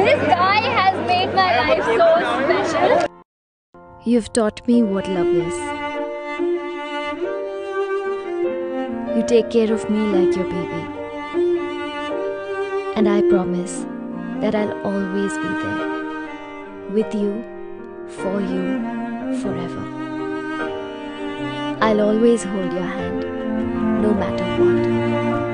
This guy has made my life so special. You've taught me what love is. You take care of me like your baby. And I promise that I'll always be there. With you, for you, forever. I'll always hold your hand, no matter what.